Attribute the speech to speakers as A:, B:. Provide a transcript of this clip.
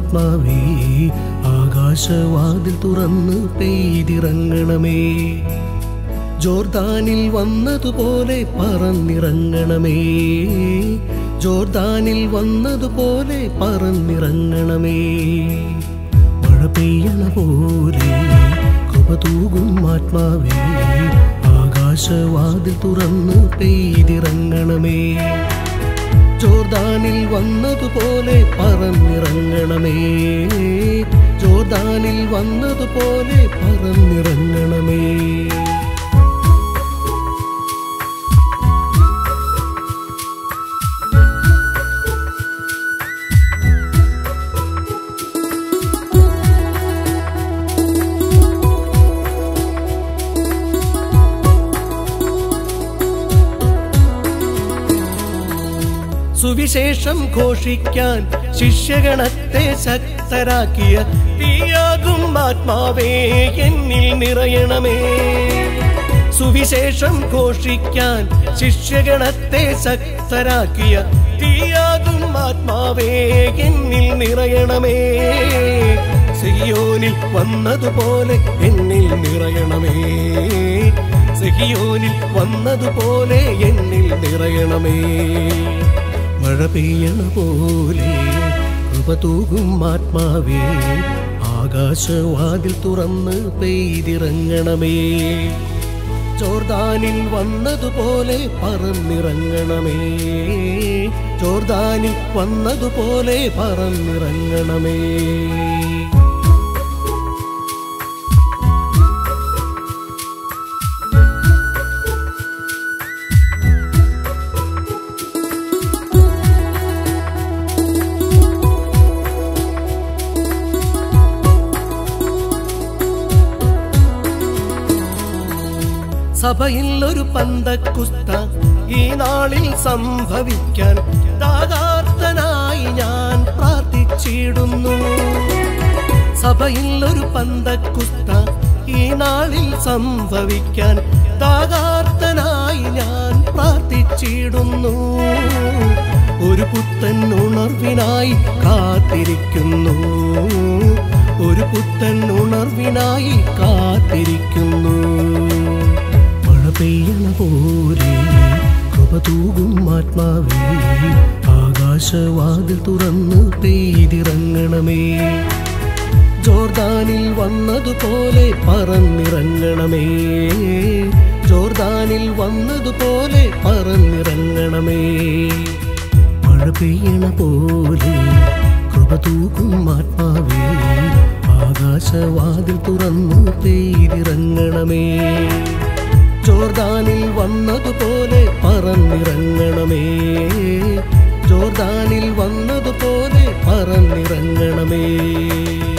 A: ആത്മാവേ ആകാശവാതിൽ തുറന്ന് പെയ്തിറങ്ങണമേ. ജോർദാനിൽ വന്നതുപോലെ പറന്നിറങ്ങണമേ. ജോർദാനിൽ വന്നതുപോലെ പറന്നിറങ്ങണമേ. മഴ പെയ്യണ പോലെ കൃപ തൂകും ആത്മാവേ ആകാശവാതിൽ തുറന്ന് പെയ്തിറങ്ങണമേ. ജോർദാനിൽ വന്നതുപോലെ പറന്നിറങ്ങണമേ. ജോർദാനിൽ വന്നതുപോലെ പറന്നിറങ്ങണമേ. സുവിശേഷം ഘോഷിക്കാൻ ശിഷ്യഗണത്തെ ശക്തരാക്കിയ തീയാകും ആത്മാവേ എന്നിൽ നിറയണമേ. സുവിശേഷം ഘോഷിക്കാൻ ശിഷ്യഗണത്തെ ശക്തരാക്കിയ തീയാകും ആത്മാവേ എന്നിൽ നിറയണമേ. സിഹിയോനിൽ വന്നതുപോലെ എന്നിൽ നിറയണമേ. സിഹിയോനിൽ വന്നതുപോലെ എന്നിൽ നിറയണമേ. മഴ പെയ്യണ പോലെ കൃപ തൂകും ആത്മാവേ ആകാശവാതിൽ തുറന്ന് പെയ്തിറങ്ങണമേ. ജോർദാനിൽ വന്നതുപോലെ പറന്നിറങ്ങണമേ. ജോർദാനിൽ വന്നതുപോലെ പറന്നിറങ്ങണമേ. സഭയിൽ ഒരു പന്തക്കുസ്ത ഈ നാളിൽ സംഭവിക്കാൻ ദാഹാർത്തനായി ഞാൻ പ്രാർത്ഥിച്ചിടുന്നു. സഭയിൽ ഒരു പന്തക്കുസ്ത ഈ നാളിൽ സംഭവിക്കാൻ ദാഹാർത്തനായി ഞാൻ പ്രാർത്ഥിച്ചിടുന്നു. ഒരു പുത്തൻ ഉണർവിനായി കാത്തിരിക്കുന്നു. ഒരു പുത്തൻ ഉണർവിനായി കാത്തിരിക്കുന്നു. പെയ്യണ പോലെ കൃപ തൂകും ആത്മാവേ ആകാശവാതിൽ തുറന്ന് പെയ്തിറങ്ങണമേ. ജോർദാനിൽ വന്നതുപോലെ പറന്നിറങ്ങണമേ. ജോർദാനിൽ വന്നതുപോലെ പറന്നിറങ്ങണമേ. മഴ പെയ്യണ പോലെ കൃപ തൂകും ആത്മാവേ ആകാശവാതിൽ തുറന്ന് പെയ്തിറങ്ങണമേ. ജോർദാനിൽ വന്നതുപോലെ പറന്നിറങ്ങണമേ. ജോർദാനിൽ വന്നതുപോലെ പറന്നിറങ്ങണമേ.